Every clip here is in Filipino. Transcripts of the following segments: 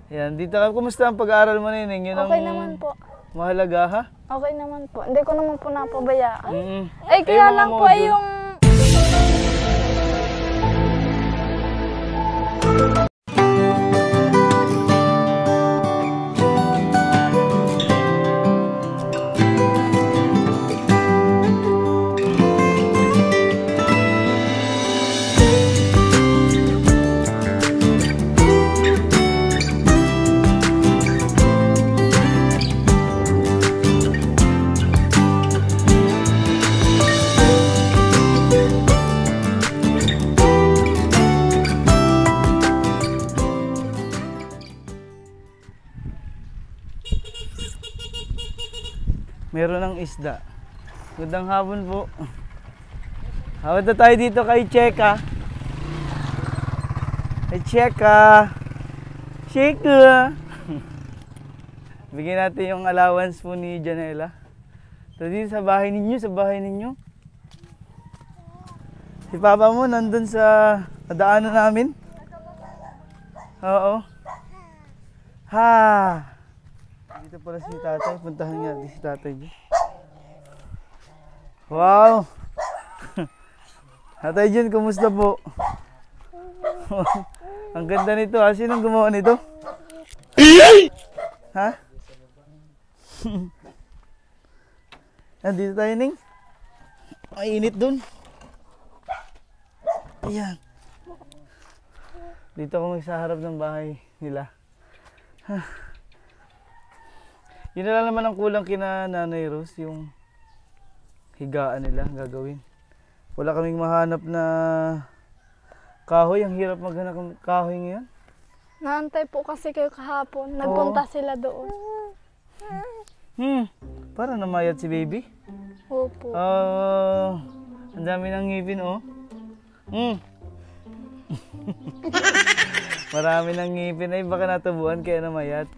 Yan, dito ka. Kumusta ang pag-aaral mo, Nining? Yun Okay naman po. Mahalaga, ha? Okay naman po. Hindi ko naman po napabayaan. Eh, Kaya lang po ay yung... Meron ng isda. Gandang hapon po. Hawad na tayo dito kay Cheka. Kay Cheka. Cheka. Bigyan natin yung allowance po ni Janela. So dito sa bahay ninyo, Si Papa mo nandun sa nadaanan namin. Oo. Ha. Dito pala si tatay. Puntahan nga si tatay dyan. Wow! Tatay Jun, kumusta po? Ang ganda nito ha. Sinong gumawa nito? Ha? Nandito tayo, Ning. Ay, init dun. Ayan. Dito ako sa harap ng bahay nila. Yun na lang naman ang kulang kina Nanay Rose, yung higaan nila gagawin. Wala kaming mahanap na kahoy. Ang hirap maghanap ng kahoy ngayon. Naantay po kasi kayo kahapon. Nagpunta sila doon. Para namayat si baby. Opo. Ang dami ng ngipin, oh. Marami ng ngipin ay baka natubuan kaya namayat.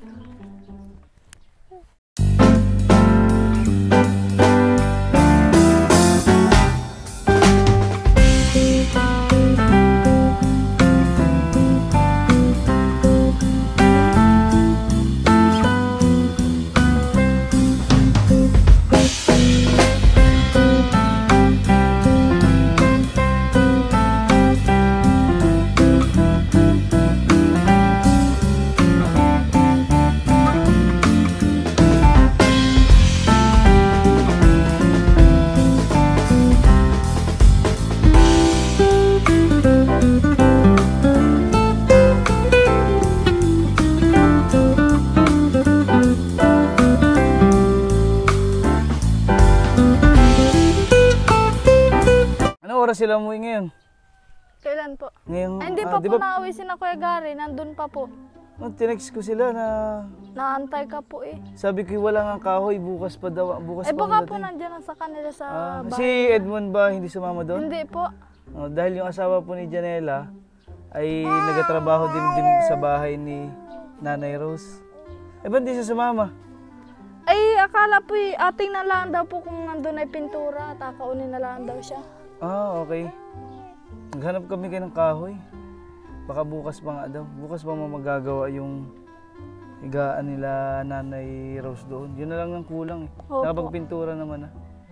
Sila umuwi ngayon? Kailan po? Ngayon, hindi pa po nauwi si na Kuya Gary, nandun pa po. Tinext ko sila na... Naantay ka po eh. Sabi ko wala nga kahoy, bukas pa daw. Bukas pa baka po nandiyan sa kanila sa bahay. Si Edmond ba hindi sumama doon? Hindi po. Dahil yung asawa po ni Janela ay nagatrabaho din sa bahay ni Nanay Rose. Ba't hindi siya sumama? Ay, akala po ating na lang daw po kung nandun ay pintura. Takaunin na lang daw siya. Okay. Naghanap kami kayo ng kahoy. Baka bukas pa nga daw. Bukas pa magagawa yung higaan nila Nanay Rose doon. Yun na lang ang kulang eh. Nakapagpintura naman na.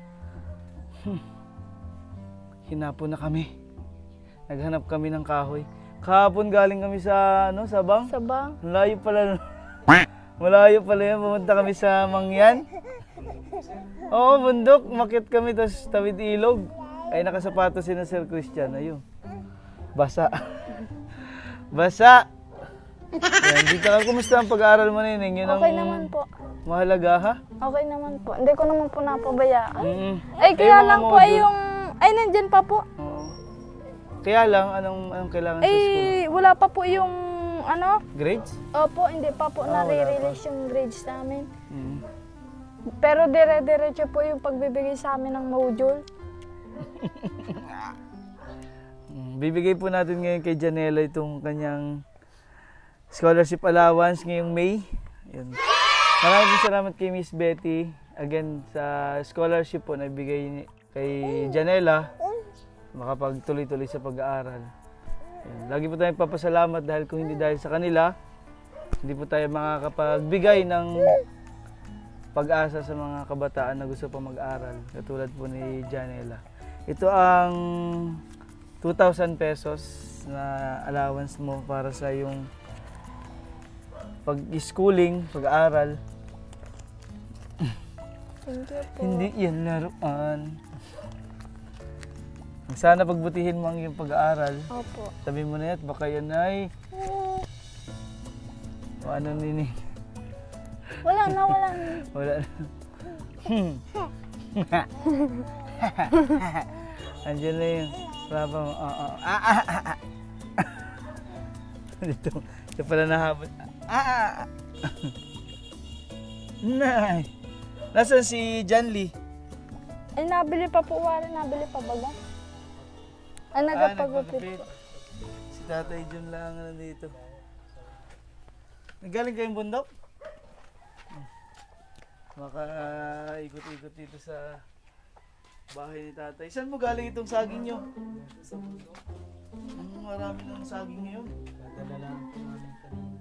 Hinapon na kami. Naghanap kami ng kahoy. Kahapon galing kami sa Sabang. Sabang. Malayo pala. Malayo pala yan. Pumunta kami sa Mangyan. Oo, bundok. Umakyat kami tapos tawid ilog. Ay nakasapatos si na Sir Christian. Ayun. Basa. Basa! Yan, dito ka. Kumusta ang pag-aaral mo, Nining? Yun Okay naman po. Mahalaga, ha? Okay naman po. Hindi ko naman po napabayaan. Yung Kaya mga lang po ay yung... Ay, nandyan pa po. Kaya lang, anong kailangan sa school? Wala pa po yung grades? Opo, hindi pa po nare-release yung grades namin. Pero dire-diretso po yung pagbibigay sa amin ng module. Bibigay po natin ngayon kay Janela itong kanyang scholarship allowance ngayong May. Yan. Maraming salamat kay Miss Betty again sa scholarship po na ibigay kay Janela makapagtuloy-tuloy sa pag-aaral. Lagi po tayong papasalamat dahil kung hindi dahil sa kanila, hindi po tayo makakapagbigay ng pag-asa sa mga kabataan na gusto pa mag-aral, katulad po ni Janela. Ito ang 2,000 pesos na allowance mo para sa yung pag-schooling, pag-aaral. Thank you po. Hindi yan laruan. Sana pagbutihin mo ang iyong pag-aaral. Opo. Tabi mo na yan, baka yan ay... O ano nini? Wala na. Wala na. Andiyan na yun. Wala pa mo. Ito pala nahabot. Nay! Nasaan si John Lee? Ay, nabili pa po, Wari. Nabili pa baga? Ay, nagpagupit po. Si Tatay John lang ang nandito. Nagaling kayong bundok? Maka ikot-ikot dito sa bahay ni Tatay. Saan mo galing itong saging nyo? Sa bundok. Marami ng saging ngayon. Dadala lang po namin kanina.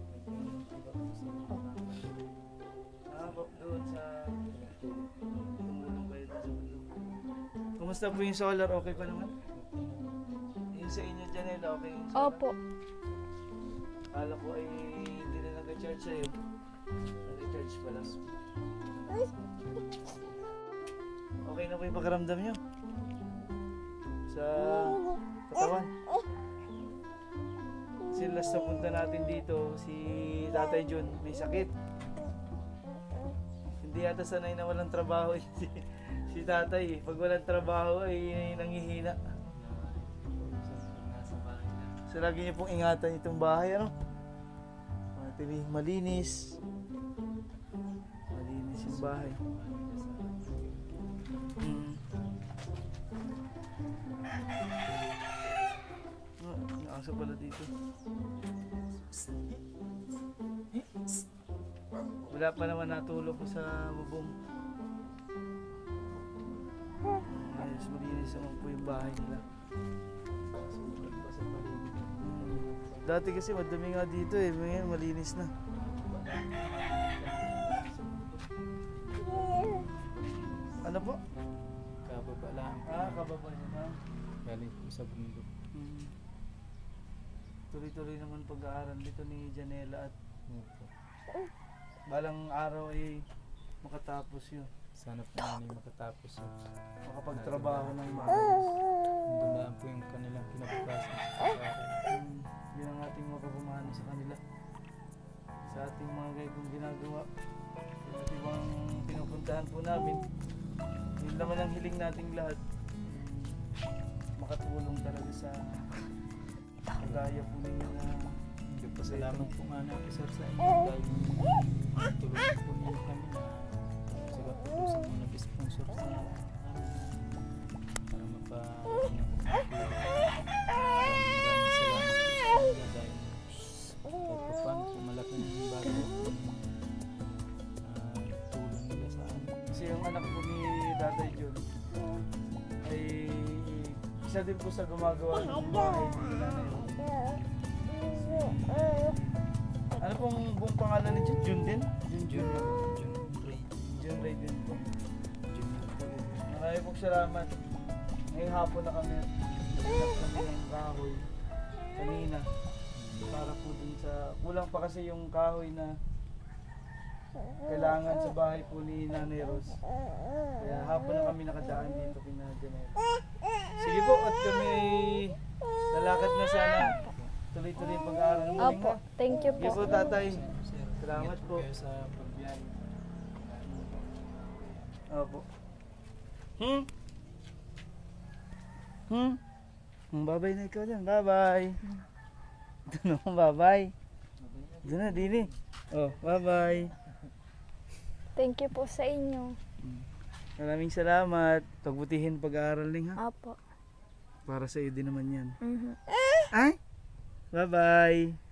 Doon sa tumulong kayo sa bundok. Kumusta po yung solar? Okay pa naman? Yung sa inyo, Janela, okay yung solar? Opo. Akala ko ay hindi na nag-charge sa'yo. Nag-charge pala. Okay na po yung pakiramdam nyo? Sa katawan? Kasi last na punta natin dito, si Tatay John may sakit. Hindi yata sanay na walang trabaho si Tatay. Pag walang trabaho ay nanghihina. So lagi niyo pong ingatan itong bahay, ano? Malinis. Malinis yung bahay. Nakaso pala dito. Wala pa naman natulog ko sa bubong. Ayos, malinis naman po yung bahay nila. Dati kasi madami nga dito eh, ngayon malinis na. Ano po? Kababa lang. Kababa niya na. Galing po sa bundok. Tuloy-tuloy naman pag-aaral dito ni Janela at balang araw ay makatapos yun. Sana po namin makatapos yun. Makapagtrabaho ng maayos. Doon po yung kanilang kinabukasan sa akin. Yun ang ating mapapamahalo sa kanila. Sa ating mga gaibong ginagawa. At ibang pinupuntahan po namin. Yun naman ang hiling nating lahat. Makatulong talaga sa kagaya po ninyo na Salamat po nga natin sir sa inyo dahil tulungan po niyo kami na sila po sa mga nag-sponsor sa amin para maraming salamat po sa kanila dahil kahit pa paano po malaking bago tulong nila sa amin. kasi yung anak po ni Tatay John ay isa din po sa gumagawa ng bahay ni Nanay. Ano pong buong pangalan ni John? Jun din? Jun Ray. Jun Ray din po. Maraming pong salamat. Ngayong hapon na kami. Naghanap kami ng kahoy kanina. Para po dun sa... Kulang pa kasi yung kahoy na kailangan sa bahay po ni Nanay Rose. Kaya hapon na kami nakadaan dito kina Janela. Sige po, at kami lalakad na sana. Tuloy-tuloy yung pag-aaral mo. Opo. Thank you Sige po, po. Tatay. Sir, Salamat ingat po. kayo sa pagbiyahe. Opo. Bye-bye na ikaw dyan. Bye-bye. Ito na akong bye-bye. Ito na, Dini. Oh, bye-bye. Thank you po sa inyo. Maraming salamat. Pagbutihin pag-aaral din ha. Opo. Para sa iyo din naman yan. Mhm. Ay! Bye-bye.